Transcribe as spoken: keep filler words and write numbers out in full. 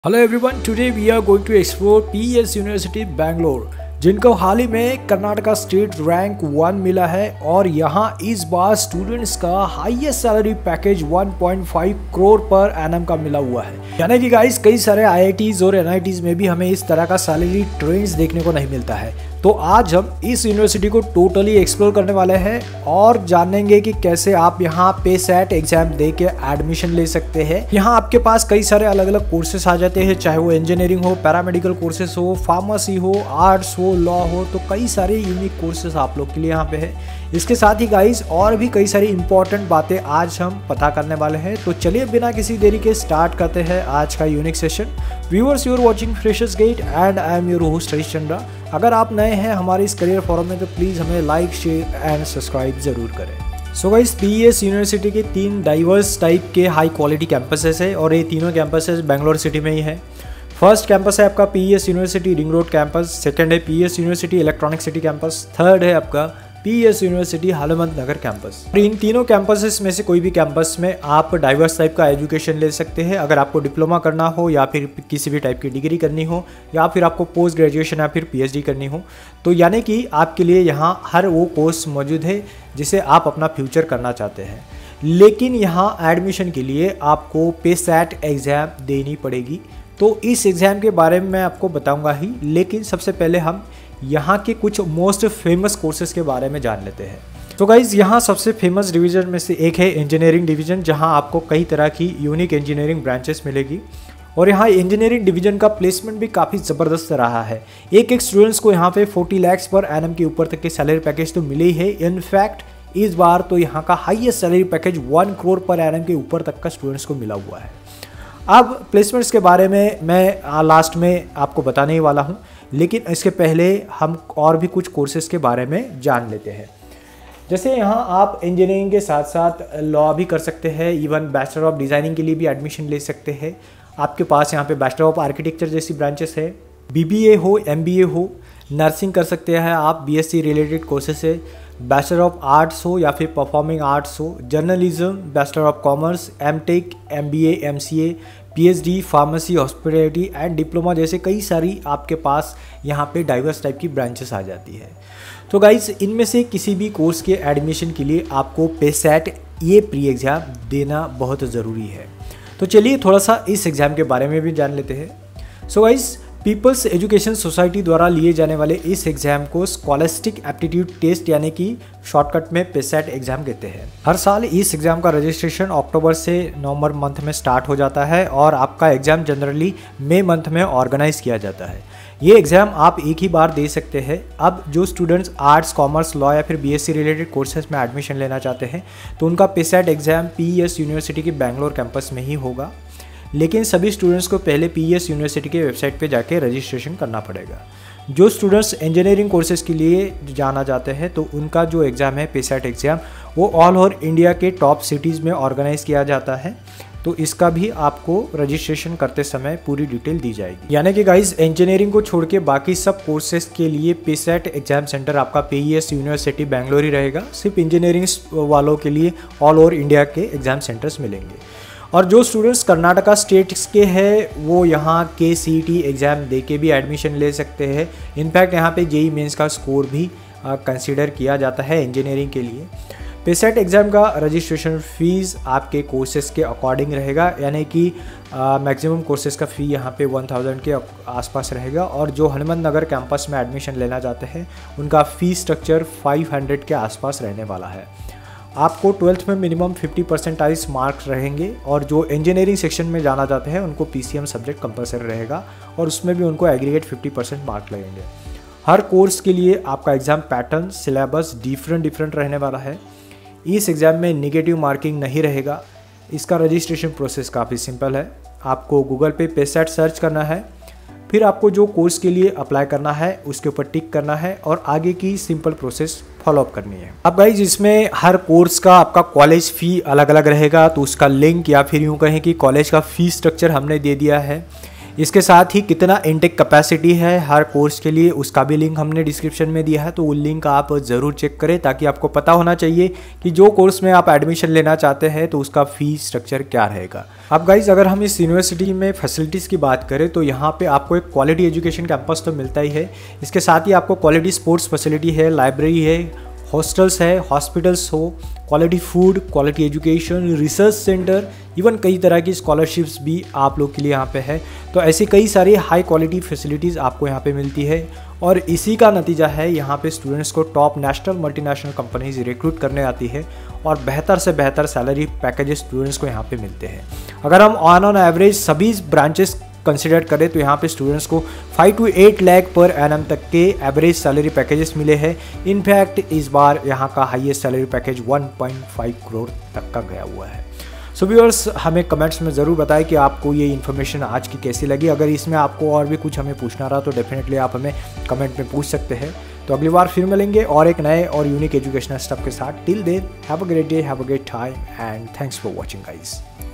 Hello everyone, today we are going to explore PES university Bangalore, जिनको हाल ही में Karnataka state rank one मिला है और यहाँ इस बार स्टूडेंट्स का highest salary package one point five crore per annum का मिला हुआ है। यानी कि गाइस कई सारे आईआईटीज और एनआईटीज में भी हमें इस तरह का सैलरी ट्रेंड्स देखने को नहीं मिलता है। तो आज हम इस यूनिवर्सिटी को टोटली एक्सप्लोर करने वाले हैं और जानेंगे कि कैसे आप यहाँ पे सेट एग्जाम दे के एडमिशन ले सकते हैं। यहाँ आपके पास कई सारे अलग अलग कोर्सेस आ जाते हैं, चाहे वो इंजीनियरिंग हो, पैरामेडिकल कोर्सेस हो, फार्मेसी हो, आर्ट्स हो, लॉ हो, तो कई सारे यूनिक कोर्सेस आप लोग के लिए यहाँ पे है। इसके साथ ही गाइस और भी कई सारी इंपॉर्टेंट बातें आज हम पता करने वाले हैं। तो चलिए बिना किसी देरी के स्टार्ट करते हैं आज का unique session. Viewers, you are watching freshers gate and I am your host Harish Chandra. अगर आप नए हैं हमारे इस करियर फोरम में तो प्लीज़ हमें लाइक, शेयर एंड सब्सक्राइब जरूर करें। सो गाइस, पीएस यूनिवर्सिटी के तीन डाइवर्स टाइप के हाई क्वालिटी कैंपसेस है और ये तीनों कैंपसेस बेंगलोर सिटी में ही है। फर्स्ट कैंपस है आपका PES university ring road campus, second है PES university electronic city campus, third है आपका PES university Hanumanth Nagar campus. इन तीनों कैंपसेस में से कोई भी कैंपस में आप डाइवर्स टाइप का एजुकेशन ले सकते हैं। अगर आपको डिप्लोमा करना हो या फिर किसी भी टाइप की डिग्री करनी हो या फिर आपको पोस्ट ग्रेजुएशन या फिर पीएचडी करनी हो, तो यानी कि आपके लिए यहाँ हर वो कोर्स मौजूद है जिसे आप अपना फ्यूचर करना चाहते हैं। लेकिन यहाँ एडमिशन के लिए आपको पेसेट एग्ज़ाम देनी पड़ेगी। तो इस एग्ज़ाम के बारे में मैं आपको बताऊंगा ही, लेकिन सबसे पहले हम यहाँ के कुछ मोस्ट फेमस कोर्सेज के बारे में जान लेते हैं। तो गाइज़, यहाँ सबसे फेमस डिवीज़न में से एक है इंजीनियरिंग डिवीज़न, जहाँ आपको कई तरह की यूनिक इंजीनियरिंग ब्रांचेस मिलेगी और यहाँ इंजीनियरिंग डिवीज़न का प्लेसमेंट भी काफ़ी ज़बरदस्त रहा है। एक एक स्टूडेंट्स को यहाँ पे चालीस लाख पर एनएम के ऊपर तक के सैलरी पैकेज तो मिले ही है। इनफैक्ट इस बार तो यहाँ का highest salary package one crore per annum के ऊपर तक का स्टूडेंट्स को मिला हुआ है। अब प्लेसमेंट्स के बारे में मैं लास्ट में आपको बताने ही वाला हूँ, लेकिन इसके पहले हम और भी कुछ कोर्सेज़ के बारे में जान लेते हैं। जैसे यहाँ आप इंजीनियरिंग के साथ साथ लॉ भी कर सकते हैं, इवन बैचलर ऑफ डिज़ाइनिंग के लिए भी एडमिशन ले सकते हैं। आपके पास यहाँ पे बैचलर ऑफ आर्किटेक्चर जैसी ब्रांचेस है, बीबीए हो, एमबीए हो, नर्सिंग कर सकते हैं आप, बीएससी रिलेटेड कोर्सेस है, बैचलर ऑफ आर्ट्स हो या फिर परफॉर्मिंग आर्ट्स हो, journalism, bachelor of commerce, MTech, MBA, MCA, PhD, pharmacy, hospitality and diploma जैसे कई सारी आपके पास यहाँ पे डाइवर्स टाइप की ब्रांचेस आ जाती है। तो गाइस, इनमें से किसी भी कोर्स के एडमिशन के लिए आपको पेसेट ये प्री एग्ज़ाम देना बहुत ज़रूरी है। तो चलिए थोड़ा सा इस एग्ज़ाम के बारे में भी जान लेते हैं। So guys, peoples education society द्वारा लिए जाने वाले इस एग्ज़ाम को स्कॉलस्टिक एप्टीट्यूड टेस्ट यानी कि शॉर्टकट में पेसेट एग्ज़ाम कहते हैं। हर साल इस एग्ज़ाम का रजिस्ट्रेशन अक्टूबर से नवंबर मंथ में स्टार्ट हो जाता है और आपका एग्ज़ाम जनरली मई मंथ में ऑर्गेनाइज किया जाता है। ये एग्ज़ाम आप एक ही बार दे सकते हैं। अब जो स्टूडेंट्स आर्ट्स, कॉमर्स, लॉ या फिर बीएससी रिलेटेड कोर्सेज में एडमिशन लेना चाहते हैं तो उनका पेसेट एग्ज़ाम पीएस यूनिवर्सिटी के बैंगलोर कैंपस में ही होगा। लेकिन सभी स्टूडेंट्स को पहले पीएस यूनिवर्सिटी के वेबसाइट पे जाके रजिस्ट्रेशन करना पड़ेगा। जो स्टूडेंट्स इंजीनियरिंग कोर्सेज़ के लिए जाना चाहते हैं तो उनका जो एग्ज़ाम है पेसेट एग्ज़ाम, वो ऑल ओवर इंडिया के टॉप सिटीज़ में ऑर्गेनाइज किया जाता है। तो इसका भी आपको रजिस्ट्रेशन करते समय पूरी डिटेल दी जाएगी। यानी कि गाइस, इंजीनियरिंग को छोड़ के बाकी सब कोर्सेज के लिए पेसेट एग्ज़ाम सेंटर आपका पीएस यूनिवर्सिटी बैंगलोर ही रहेगा। सिर्फ इंजीनियरिंग वालों के लिए ऑल ओवर इंडिया के एग्ज़ाम सेंटर्स मिलेंगे। और जो स्टूडेंट्स कर्नाटका स्टेट्स के हैं वो यहाँ के सीईटी एग्ज़ाम दे के भी एडमिशन ले सकते हैं। इनफैक्ट यहाँ पे जेई मेंस का स्कोर भी कंसीडर किया जाता है इंजीनियरिंग के लिए। पेसेट एग्ज़ाम का रजिस्ट्रेशन फ़ीस आपके कोर्सेज के अकॉर्डिंग रहेगा, यानी कि मैक्सिमम कोर्सेज का फ़ी यहाँ पे वन थाउजेंड के आसपास रहेगा और जो हनुमंत नगर कैंपस में एडमिशन लेना चाहते हैं उनका फ़ी स्ट्रक्चर फाइव हंड्रेड के आसपास रहने वाला है। आपको ट्वेल्थ में मिनिमम फिफ्टी परसेंटाइज मार्क्स रहेंगे और जो इंजीनियरिंग सेक्शन में जाना चाहते हैं उनको पीसीएम सब्जेक्ट कंपलसरी रहेगा और उसमें भी उनको एग्रीगेट फिफ्टी परसेंट मार्क लगेंगे। हर कोर्स के लिए आपका exam pattern, syllabus different different रहने वाला है। इस एग्ज़ाम में नेगेटिव मार्किंग नहीं रहेगा। इसका रजिस्ट्रेशन प्रोसेस काफ़ी सिंपल है। आपको गूगल पे पेसेट सर्च करना है, फिर आपको जो कोर्स के लिए अप्लाई करना है उसके ऊपर टिक करना है और आगे की सिंपल प्रोसेस फॉलोअप करनी है। अब गाइज, इसमें हर कोर्स का आपका कॉलेज फ़ी अलग अलग रहेगा, तो उसका लिंक या फिर यूँ कहें कि कॉलेज का फ़ी स्ट्रक्चर हमने दे दिया है। इसके साथ ही कितना इनटेक कैपेसिटी है हर कोर्स के लिए उसका भी लिंक हमने डिस्क्रिप्शन में दिया है, तो वो लिंक आप ज़रूर चेक करें ताकि आपको पता होना चाहिए कि जो कोर्स में आप एडमिशन लेना चाहते हैं तो उसका फीस स्ट्रक्चर क्या रहेगा। अब गाइज अगर हम इस यूनिवर्सिटी में फैसिलिटीज़ की बात करें तो यहाँ पे आपको एक क्वालिटी एजुकेशन कैंपस तो मिलता ही है, इसके साथ ही आपको क्वालिटी स्पोर्ट्स फैसिलिटी है, लाइब्रेरी है, हॉस्टल्स है, हॉस्पिटल्स हो, quality food, quality education, research centre, even कई तरह की स्कॉलरशिप्स भी आप लोग के लिए यहाँ पे है। तो ऐसी कई सारी हाई क्वालिटी फैसिलिटीज़ आपको यहाँ पे मिलती है और इसी का नतीजा है यहाँ पे स्टूडेंट्स को top national multinational companies recruit करने आती है और बेहतर से बेहतर सैलरी पैकेजेस स्टूडेंट्स को यहाँ पे मिलते हैं। अगर हम ऑन ऑन एवरेज सभी ब्रांचेस कंसिडर करें तो यहाँ पे स्टूडेंट्स को five to eight lakh per annum तक के एवरेज सैलरी पैकेजेस मिले हैं। इनफैक्ट इस बार यहाँ का highest salary package one point five crore तक का गया हुआ है। सो व्यूअर्स हमें कमेंट्स में ज़रूर बताएं कि आपको ये इन्फॉर्मेशन आज की कैसी लगी। अगर इसमें आपको और भी कुछ हमें पूछना रहा तो डेफिनेटली आप हमें कमेंट में पूछ सकते हैं। तो अगली बार फिर मिलेंगे और एक नए और यूनिक एजुकेशनल स्टफ के साथ। Till then have a great day, have a great time and thanks for watching guys.